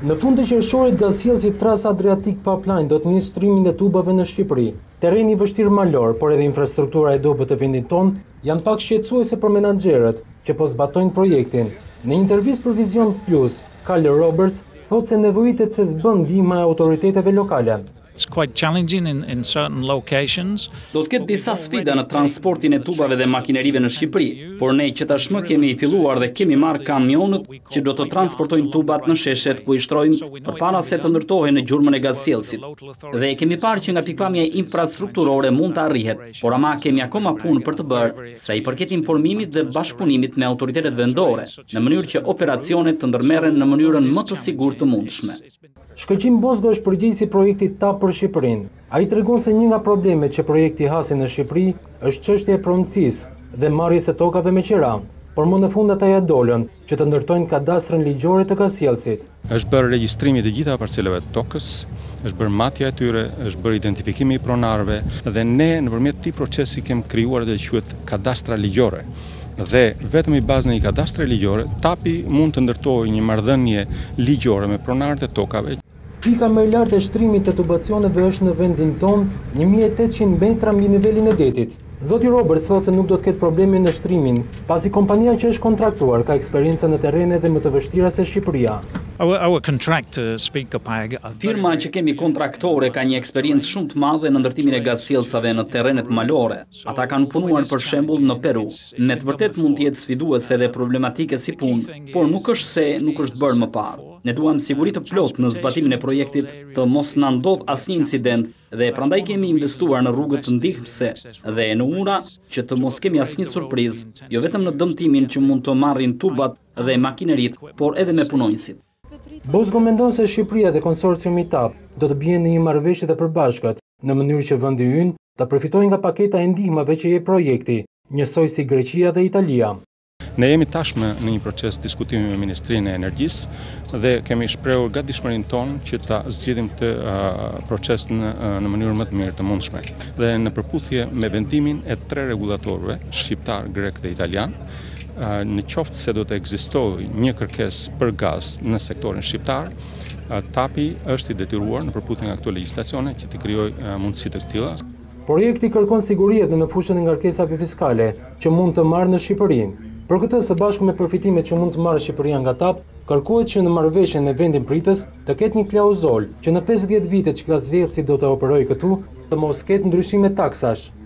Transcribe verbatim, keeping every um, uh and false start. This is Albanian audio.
Në fund të qershorit, gazsjellësi Trasa Adriatic Pipeline do të nisë shtrimin e tubave në Shqipëri. Terreni vështirë malor, por edhe infrastruktura e dobët të vendit ton janë pak shqetësuese për menaxherët që po zbatojnë projektin. Në intervistë për Vision Plus, Carl Roberts thotë se nevojitet se s'bën ndihma e autoriteteve lokale. It's quite challenging in, in certain locations. Do të ketë disa sfida në transportin e tubave dhe makinerive në Shqipëri, por ne që tashmë kemi filluar dhe kemi marrë kamionët që do të transportojnë tubat në sheshet ku i shtrojmë përpara se të ndërtohen në gjurmën e gazsjellësit. Dhe kemi parë që nga pikpamja infrastrukturore mund të arrihet, por ama kemi akoma punë për të bërë sa i përket informimit dhe bashkëpunimit me autoritetet vendore, në mënyrë që operacionet të ndërmerren në mënyrën më të sigurt të mundshme. Shkëlqim Bozgo është përgjegjësi i projektit TAP për Shqipërinë. Ai tregon se një nga problemet që projekti hasi në Shqipëri është çështja e pronësisë dhe marrjes së tokave me qira, por më në fund ata ja dolën që të ndërtojnë kadastrën ligjore të gazsjellësit. Është bërë regjistrimi të gjitha parcelave të tokës, është bërë matja e tyre, është bërë identifikimi i pronarëve dhe ne nëpërmjet këtij procesi kemi krijuar atë që quhet kadastra ligjore. Dhe vetëm i bazë në një kadastre ligjore, TAP-i mund të ndërtojë një marrëdhënie ligjore me pronarët e tokave. Pika më e lartë e shtrimit të tubacioneve është në vendin ton, një mijë e tetëqind metra mbi nivelin e detit. Zoti Roberts thotë se nuk do të ketë probleme në shtrimin, pasi kompania që është kontraktuar ka eksperiencë në terrene dhe më të vështira se Shqipëria. Our, our contractor, Speaker Pag, Firma që kemi kontraktore ka një eksperiencë shumë të madhe në ndërtimin e gazsjellësave në terrenet malore. Ata kanë punuar për shembull në Peru. Me të vërtetë mund të jetë sfiduese dhe problematike si punë, por nuk është se nuk është bërë më parë. Ne duam siguri të plotë në zbatimin e projektit, të mos na ndodh asnjë incident dhe prandaj kemi investuar në rrugët të ndihmëse dhe në ura që të mos kemi asnjë surprizë, jo vetëm në dëmtimin që mund të marrin tubat dhe makinerit, por edhe me punonjësit. Bozgo mendon se Shqipëria dhe konsorciumi TAP do të bien në një marrëveshje të përbashkët, në mënyrë që vendi ynë të përfitojë nga paketa e ndihmave që jep projekti, njësoj si Greqia dhe Italia. Ne jemi tashmë në një proces diskutimi me Ministrinë e Energjisë dhe kemi shprehur gatishmërinë tonë që ta zgjidhim këtë uh, proces në, uh, në mënyrë më të mirë të mundshme. Dhe në përputhje me vendimin e tre rregullatorëve, shqiptar, grek dhe italian, uh, në qoftë se do të ekzistojë një kërkesë për gaz në sektorin shqiptar, uh, TAP-i është i detyruar në përputhje me këto legjislacione që të krijojë uh, mundësi të tilla. Projekti kërkon siguri edhe në fushën e ngarkesave fiskale që mund të marrë në Shqipëri. Për këtë, së bashku me përfitimet që mund të marrë Shqipëria nga TAP, kërkohet që në marrëveshjen e vendin pritës të ketë një klauzol që në pesëdhjetë vitet që gazsjellësi do të operojë këtu, të mos ketë ndryshime taksash.